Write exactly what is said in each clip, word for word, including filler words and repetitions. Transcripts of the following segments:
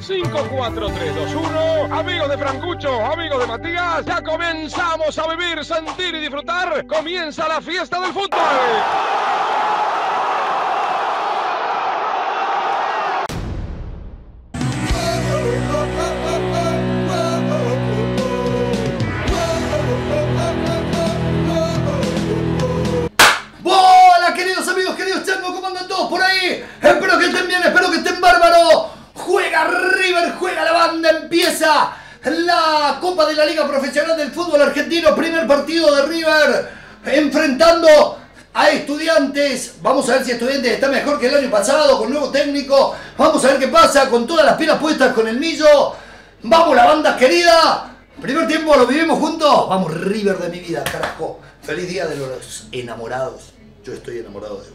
cinco, cuatro, tres, dos, uno. Amigos de Francucho, amigos de Matías, ya comenzamos a vivir, sentir y disfrutar. Comienza la fiesta del fútbol. Espero que estén bien, espero que estén bárbaros. Juega River, juega la banda, empieza la Copa de la Liga Profesional del Fútbol Argentino. Primer partido de River enfrentando a Estudiantes. Vamos a ver si Estudiantes está mejor que el año pasado, con nuevo técnico. Vamos a ver qué pasa, con todas las pilas puestas con el Millo. Vamos la banda querida. Primer tiempo lo vivimos juntos. Vamos River de mi vida, carajo. Feliz día de los enamorados. Yo estoy enamorado de vos.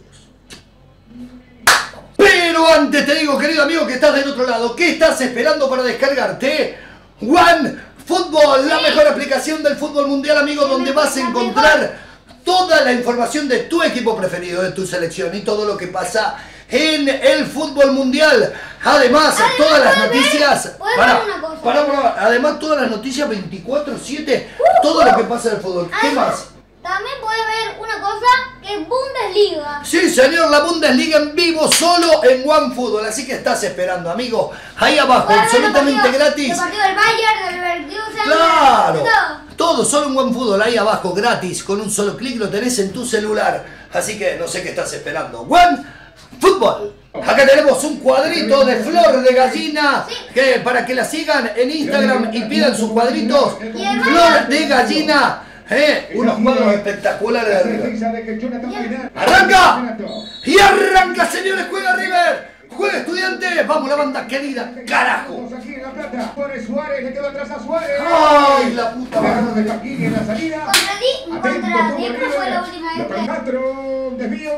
Pero antes te digo, querido amigo que estás del otro lado, ¿qué estás esperando para descargarte? OneFootball, la mejor aplicación del fútbol mundial, amigo, donde vas a encontrar toda la información de tu equipo preferido, de tu selección y todo lo que pasa en el fútbol mundial. Además, además todas las noticias, para, para, para, además todas las noticias veinticuatro siete, uh, todo lo que pasa en el fútbol. ¿Qué además, más? También puedes ver una cosa que es Bundesliga. Sí, señor, la Bundesliga en vivo solo en OneFootball. Así que estás esperando, amigo. Ahí abajo, absolutamente partido, gratis. El partido del Bayern, del Leverkusen. Claro. Todo. todo solo en OneFootball, ahí abajo, gratis. Con un solo clic lo tenés en tu celular. Así que no sé qué estás esperando. OneFootball. Acá tenemos un cuadrito de flor de gallina, sí, que para que la sigan en Instagram y pidan sus cuadritos. Flor de gallina. Eh, unos cuadros espectaculares de River. ¡Arranca! Y arranca, señores, juega River. Juega Estudiantes. Vamos, la banda querida. ¡Carajo! Suárez le quedó atrás a Suárez. ¡Ay, la puta madre! Contra Dipro fue la última vez. Castro, desvío.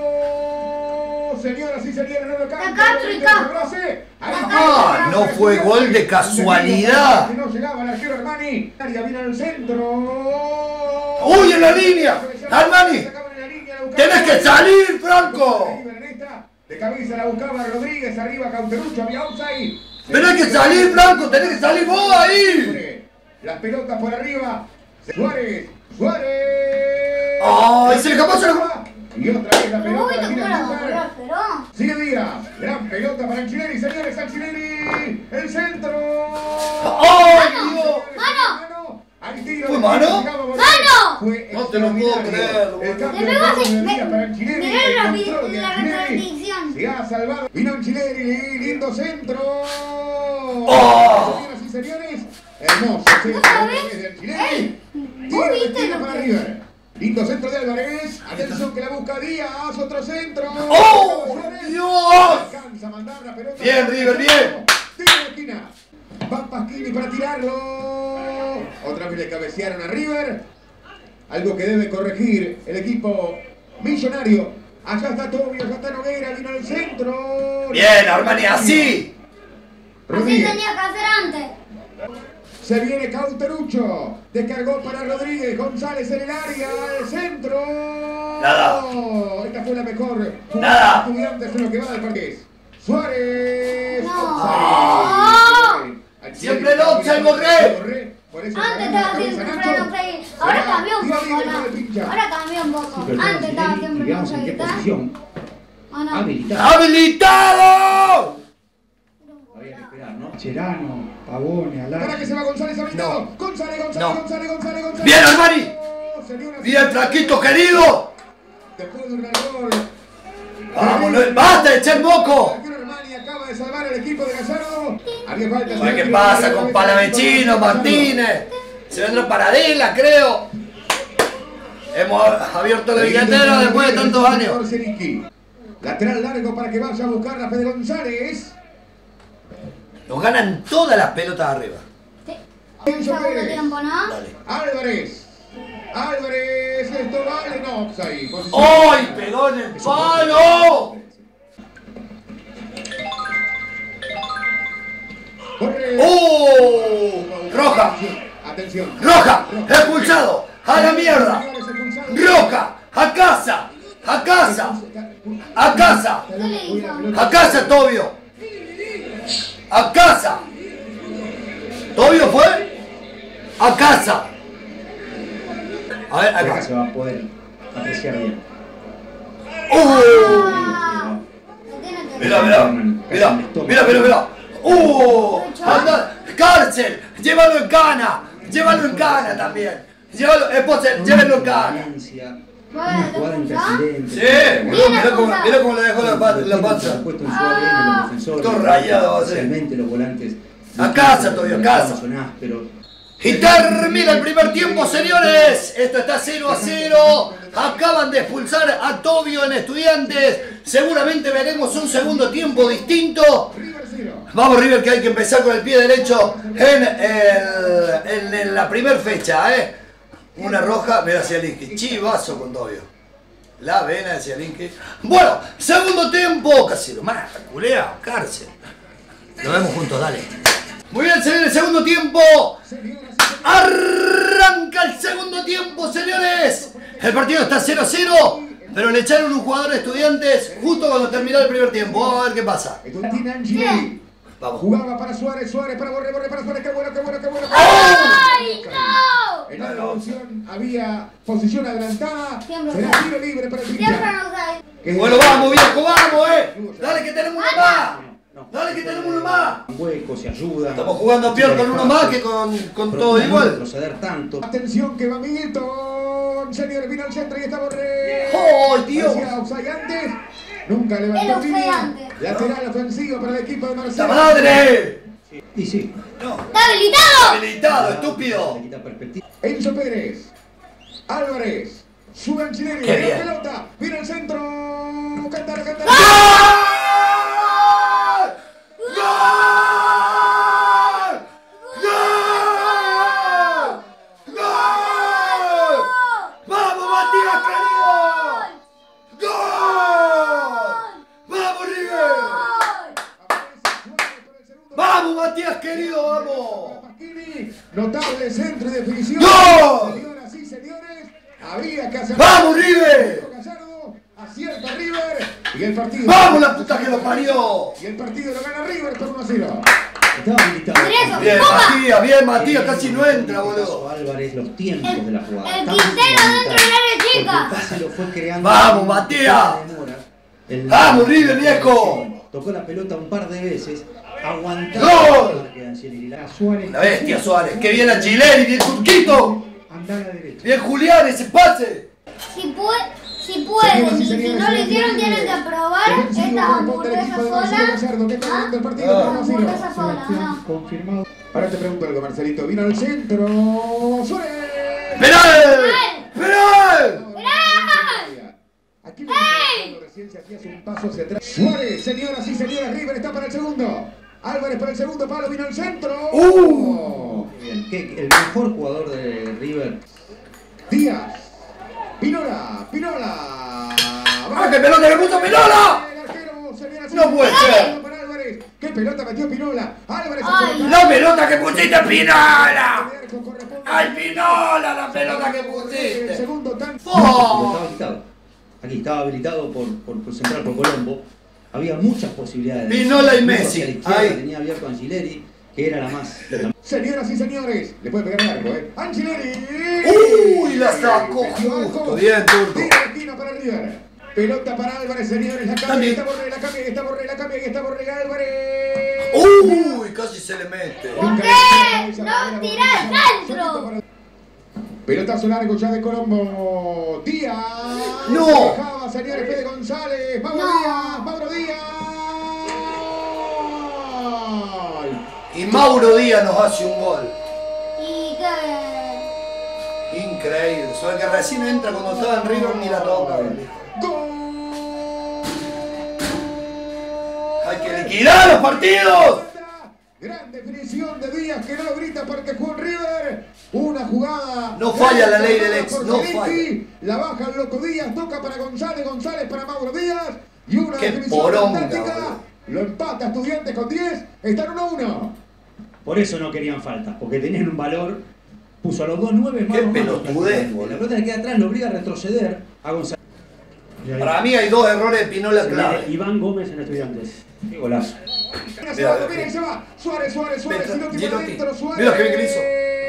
Señoras y señores, no lo cambia. Castro y Castro. Ah, no fue gol de casualidad. No llegaba el arquero Armani. Vino al centro. ¡Uy, en la línea! ¡Armani! ¡Tenés que salir, Franco! De cabeza la buscaba Rodríguez, arriba Cauterucho, había offside. ¡Tenés que salir, Franco! ¡Tenés que salir vos ahí! Las pelotas por arriba. Suárez, Suárez. ¡Ay, se le escapó, se le escapó! Y otra vez la pelota. Uy, la tira la pero. Sigue Díaz. Gran pelota para Anchilleri, señores, Anchilleri. El centro. ¡Ay, Dios! ¡Mano! ¿Fue mano? ¡Mano! No te lo puedo creer. Le pegó así. Mirá la repetición. Se ha salvado. Vino Anchilleri, lindo centro. ¡Oh! Señoras y señores, hermoso centro de Anchilleri. ¿Vos viste lo para que...? River. Lindo centro de Álvarez. Atención que la busca Díaz. Otro centro. ¡Oh! ¡Dios! Alcanza a mandar la pelota. Bien, River, bien. Tira la esquina. Va Pasquini para tirarlo. Otra vez le cabecearon a River. Algo que debe corregir el equipo millonario. Allá está Tobio, allá está Noguera. Vino al centro. Bien, Armani, así. Así tenía que hacer antes. Se viene Cauterucho. Descargó para Rodríguez. González en el área. El centro. Nada. Esta fue la mejor. Nada. Estudiantes en lo que va del parque. Suárez. No. Siempre el offside, Borré. Antes estaba siempre en offside. Ahora cambió un poco, ¿no? Ahora cambió un poco. Antes estaba siempre en offside. Habilitado. ¡Habilitado! Había que esperar, ¿no? Cherano, Pavone, Alá. Para que se va González ahorita. No. González, González, No. González, González, González. ¡Bien, Armani! ¡Bien, Flaquito querido! Después de un error. ¡Vamos, no, basta de echar moco! Armani acaba de salvar al equipo de Gallardo. Había falta. A ver qué pasa con Palavecino, Martínez. Se vendrá Paradela, creo. Hemos abierto la billetera después de tantos años. Lateral largo para que vaya a buscar la Fede González. Nos ganan todas las pelotas arriba. Sí. Un segundo tiempo, ¿no? Dale. Álvarez. Álvarez, esto vale, no, offside. ¡Ay, pegó en el palo! ¡Oh! ¡Roja! Atención. ¡Roja! ¡Expulsado! ¡A la mierda! ¡Roja! ¡A casa! ¡A casa! ¡A casa! ¡A casa, Tobio! ¡A casa! A casa. A ver, Acá acá. se va a poder apreciar bien. ¡Uh! Ah, lo tiene que Mirá, mirá, mirá, mirá, mirá, mirá. ¡Uh! Anda, cárcel, llévalo en cana, llévalo en cana también. Llévalo, esposa, llévalo en cana. Una jugada intrascendente. Sí, mirá, mirá cómo, mirá cómo le dejó la, pa- la panza. Puesto en su A D N los defensores. Todo rayado, va a ser. Especialmente los volantes. A casa, todavía, a casa. Son ásperos. Y termina el primer tiempo, señores. Esto está cero a cero. Acaban de expulsar a Tobio en Estudiantes. Seguramente veremos un segundo tiempo distinto. Vamos, River, que hay que empezar con el pie derecho en, el, en, en la primera fecha, ¿eh? Una roja, mira hacia Linky. Chivazo con Tobio. La vena hacia Linky. Bueno, segundo tiempo. Casi lo mata, culea, cárcel. Lo vemos juntos, dale. Muy bien, se viene el segundo tiempo. Arranca el segundo tiempo, señores. El partido está cero a cero, pero le echaron un jugador a Estudiantes justo cuando terminó el primer tiempo. Vamos a ver qué pasa. Martín Angeli. Vamos. Jugaba para Suárez, Suárez para Borré, Borré para Suárez. Qué bueno, qué bueno, qué bueno. ¡Ay, no! En esta opción había posición adelantada. Siempre Será está. tiro libre para el Siempre Pincha. nos da. Que- Bueno, vamos, viejo, vamos, eh. Dale que tenemos uno más. Dale que tenemos uno más. Huecos, se ayudan. Estamos jugando peor con uno más que con, con todo igual. Proceder tanto. Atención que va Milton. Señores, vino al centro y está Borré. ¡Oh, Dios! Hacia offside antes. Nunca levantó El offside línea. antes. Lateral ofensivo para el equipo de ¡La Marcelo. madre! Y sí, No. ¡Está habilitado! Habilitado, estúpido. le quita perspectiva. Enzo Pérez. Álvarez. Sube Anchilleri. Qué La bien. pelota. Viene al centro. Cantar, cantar. ¡Gol! ¡Gol! ¡Gol! ¡Gol! ¡Vamos, Matías, querido! ¡Gol! ¡Vamos, River! ¡Vamos, Matías, querido, vamos! Pasquini, notable centro y definición. ¡Gol! Señoras y señores, había que hacer. ¡Vamos, River! Gallardo, acierta River y el partido. ¡Vamos, la puta que lo parió! Y el partido lo gana River por uno a cero. Estaba habilitado. Ingreso. Bien, ¡Toma! Matías, bien, Matías, casi no entra, boludo. Álvarez, los tiempos de la jugada. El Tan Quintero dentro del área Porque chica. el pase lo fue creando. ¡Vamos, Matías! El- ¡Vamos, River, viejo! Tocó la pelota un par de veces. Aguantó. ¡Gol! Suárez. La bestia Suárez, que bien a Gileri, bien Turquito, Anda a la derecha. bien Julián, ese pase. Si, puede, si pueden y si no lo hicieron, tienen que probar estas hamburguesas solas. ¿Ah? Las hamburguesas solas, ¿no? Confirmado. Ahora te pregunto algo, Marcelito. Vino al centro. Suárez. ¡Penal! ¡Penal! ¡Mirá! Aquí lo que recién se hacía un paso hacia atrás. Suárez, señoras y señores, River está para el segundo. Álvarez para el segundo palo, vino al centro. ¡Uh! Bien, que el mejor jugador de River. Díaz. Pinola, Pinola. ¡Ah, qué pelota que puso Pinola! El arquero, señoras y No puede señores, ser. para Álvarez. ¿Qué pelota metió Pinola? Álvarez. Ay. ¡La pelota que pusiste, Pinola! Corresponde- ¡Ay, Pinola, la pelota que El pusiste! segundo tan. Estaba ¡Oh! habilitado. Aquí estaba habilitado por, por, por central por Colombo. Había muchas posibilidades. Pinola y Uno Messi. hacia la izquierda Ahí. tenía abierto a Angileri, que era la más. la- Señoras y señores, le puede pegar el arco, ¿eh? Anchilleri. ¡Uy, la sacó justo! Bien, Turco. Tiro de esquina para River. Pelota para Álvarez, señores. La cambia, También. está Borré, la cambia, está Borré, la cambia, está Borré, Álvarez. ¡Uy! Casi se le mete. ¿Por qué no tirás dentro? Pelotazo largo ya de Colombo. Díaz. No. Se dejaba, señores, Fede González. Mauro No. Díaz. Mauro Díaz. Y Mauro Díaz nos hace un gol. Y que... Increíble. Solo que recién entra cuando estaba en River ni la toca. Gol. ¡Hay que liquidar los partidos! Gran definición de Díaz que no lo grita porque jugó en River. Una jugada. No falla la ley del ex, por no Zielinski. La baja el loco Díaz, toca para González, González para Mauro Díaz. Y una Qué definición poronga, fantástica. boludo. Lo empata Estudiantes con diez. Están uno a uno. Por eso no querían faltas, porque tenían un valor. Puso a los dos nueve más. Qué pelotudez, boludo. La pelota que queda atrás lo obliga a retroceder a González. Para mí hay dos errores de Pinola Se viene clave. Iván Gómez en Estudiantes. Qué golazo. Mira, se va, mira, se va. Suárez, Suárez, Suárez. Mira, Silotti para Girotti. adentro, Suárez. Mira qué bien que le hizo.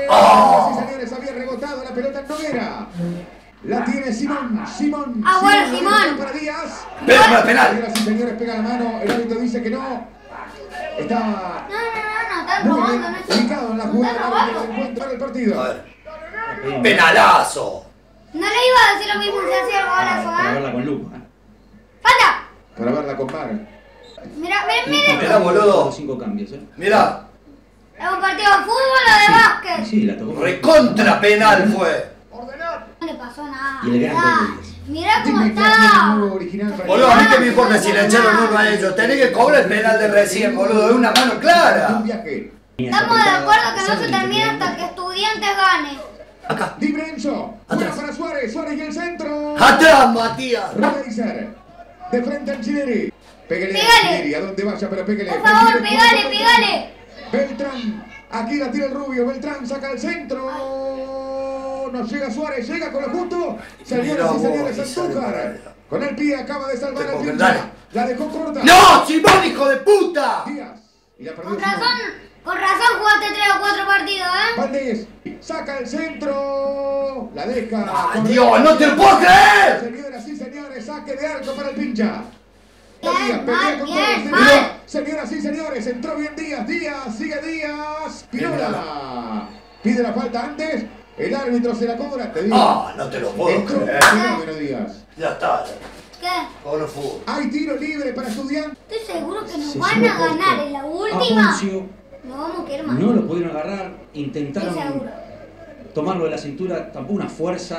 Oh. Sí, señores, había rebotado la pelota en Noguera. La tiene Simón, Simón. Ah, bueno, Simón. Para Díaz. Penal, penal. Señoras y señores, pega la mano. El árbitro dice que no. Estaba No, no, no, no, están muy robando, bien no es- ubicado en la no jugada están del robando. encuentro del partido. A ver. Penalazo. No le iba a decir lo mismo si hacía el golazo, Para ¿eh? verla con lupa. ¡Falta! Para verla con Mar. Mira, mira, Y mira. Mirá, boludo. Los cinco cambios, ¿eh? Mirá. ¿Es un partido de fútbol o de Sí, básquet? sí, la tocó. Recontra penal fue. No le pasó nada. Y el gran Mirá, gol de Díaz. mirá cómo Dime que tiene está. un nuevo original para Boludo, a mí que me importa si le echaron uno a ellos. Tenés que cobrar el penal de recién, boludo. Es una mano clara. un viaje. Estamos de acuerdo que no se termina hasta que Estudiantes gane. Acá. Libre Enzo. Fuera Atrás. para Suárez. Suárez y el centro. Atrás, Matías. Reiser. De frente al Chileri. Pégale a Pégale. Chileri. A donde vaya, pero pégale. Por favor, Recibe pegale, punto pegale. Beltrán. Aquí la tira el Rubio. Beltrán saca el centro. No llega Suárez. Llega con lo justo. Señoras Mira y vos, señores, y sale para Andújar. allá. Con el pie acaba de salvar Te al pongo, pincha. dale. La dejó corta. ¡No, Simón, hijo de puta! Díaz. Y la perdió Con Simón. razón, con razón jugaste tres o cuatro partidos, ¿eh? Valdés. Saca el centro. La deja. ¡Ay, Correa. Dios, no te lo puedo creer! Señoras y señores, saque de arco para el pincha. Bien, Díaz, pelea mal, con bien, todos. mal. Señoras y señores, entró bien Díaz, Díaz, sigue Díaz. Pinola. Pide la falta antes. El árbitro se la cobra. Te digo. Ah, no te lo puedo Entró creer. fenómeno Díaz. Ya está. ¿Qué? Cobro fútbol. Hay tiro libre para Estudiantes. Estoy seguro que nos Se van llevó a ganar puesto en la a última. Poncio, No vamos a querer más. no lo pudieron agarrar, Estoy intentaron seguro. tomarlo de la cintura, tampoco una fuerza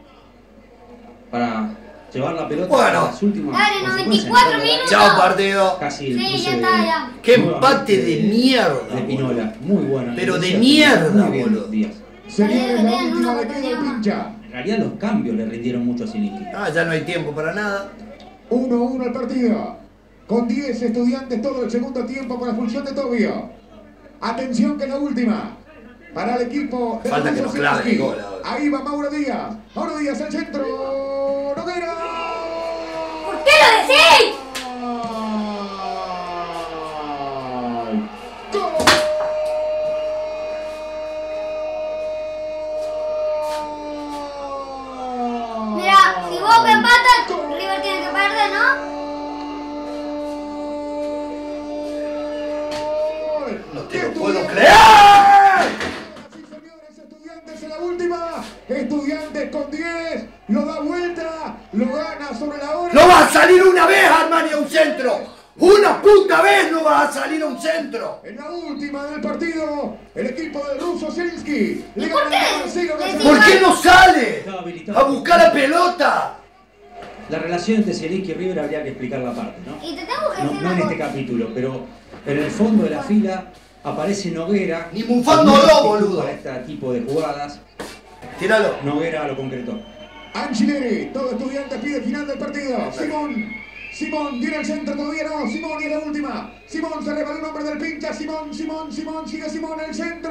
para llevar la pelota Bueno. a las últimas Dale, consecuencias, noventa y cuatro entrando a la- minutos. Chao, partido. Casi el Sí, cruce ya de- está, ya. ¡Qué nuevamente empate de mierda! de Pinola, muy bueno. Pero de Iniciativa, mierda, muy bien, boludo. Díaz. Señores, la Bien, última una le queda el oportunidad más. pincha. En realidad los cambios le rindieron mucho a Zielinski. Ah, ya no hay tiempo para nada. uno uno el partido. Con diez Estudiantes todo el segundo tiempo con la expulsión de Tobio. Atención que es la última. Para el equipo de Falta que Russo nos claven el Zielinski. gol ahora. Ahí va Mauro Díaz. Mauro Díaz al centro. Noguera. ¿Por qué lo decís? ¡Gol! Mira, si Boca empata, River tiene que perder, ¿no? No te lo puedo creer. Sí, señores, Estudiantes en la última. Estudiantes con diez. Lo da vuelta. Lo gana sobre la hora. No va a salir una vez, Armani, a un centro. Una puta vez no va a salir a un centro. En la última del partido, el equipo del Russo Zielinski. ¿Y Le por gana qué? el Marcelo Decís- González. ¿Por qué no sale Estaba habilitado. a buscar la pelota? La relación entre Zielinski y River habría que explicarla aparte, ¿no? Y te tengo que No, decir no en una este cosa. capítulo, pero en el fondo de la fila aparece Noguera. Ni Mufando con mucha no, actitud boludo. Para este tipo de jugadas, Tíralo. Noguera lo concretó. Angileri, todo Estudiantes pide final del partido. Simón, Simón, viene al centro, todavía no. Simón y es la última. Simón se reparó el nombre del pincha. Simón, Simón, Simón, sigue Simón el centro.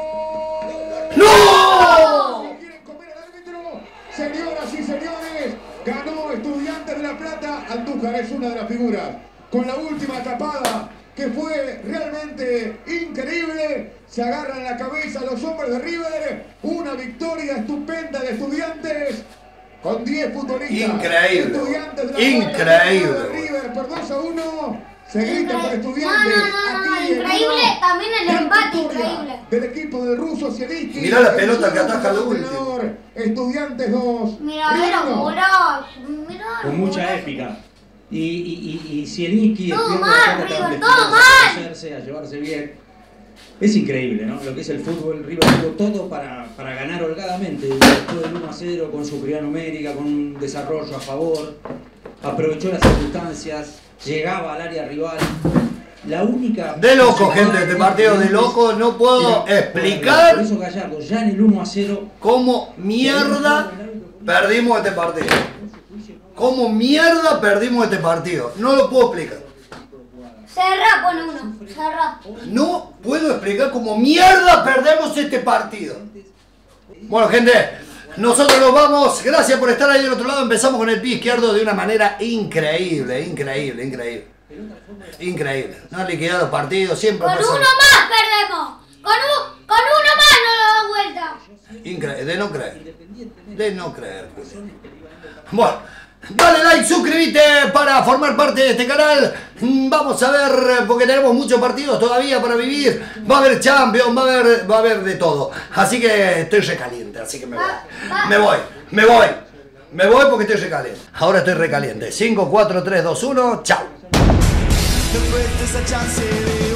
¡No! Se quieren comer al árbitro. Señoras y señores, ganó Estudiantes de La Plata. Andújar es una de las figuras. Con la última tapada, que fue realmente increíble. Se agarran la cabeza los hombres de River. Una victoria estupenda de Estudiantes. Con diez futbolistas. Increíble. Estudiantes de La Increíble. Plata, de River por dos a uno. Se grita por Increíble. Estudiantes. No, no, no, no, Aquí en increíble Lima. también el Gran empate, victoria increíble. Del equipo del Russo Zielinski. Mirá la El pelota que segundo ataja lo entrenador. Estudiantes dos. Mira, River era uno. golazo. Mira, Con mucha golazo. épica. Y, y, y, y Zielinski Todo empieza mal, a tratar River, de todo estirarse, mal. a conocerse, a llevarse bien. Es increíble, ¿no? Lo que es el fútbol. River tuvo todo para, para ganar holgadamente. Después del uno a cero, con superioridad numérica, con un desarrollo a favor. Aprovechó las circunstancias, llegaba al área rival. La única... De loco, gente, este partido de loco. No puedo Era- explicar Por eso Gallardo, ya en el uno a cero... cómo mierda perdimos este partido. ¿Cómo mierda perdimos este partido? No lo puedo explicar. Cerrá, pone uno. Cerrá. No puedo explicar cómo mierda perdemos este partido. Bueno, gente, nosotros nos vamos. Gracias por estar ahí del otro lado. Empezamos con el pie izquierdo de una manera increíble, increíble, increíble. Increíble. No han liquidado partidos, siempre Con pasa- uno más perdemos. Con, un, con uno más no nos vuelta. Increíble, de no creer. De no creer. Bueno, dale like, suscríbete para formar parte de este canal. Vamos a ver, porque tenemos muchos partidos todavía para vivir. Va a haber Champions, va a haber, va a haber de todo. Así que estoy recaliente, así que me voy. Me voy, me voy. Me voy porque estoy recaliente. Ahora estoy recaliente. cinco, cuatro, tres, dos, uno. Chao.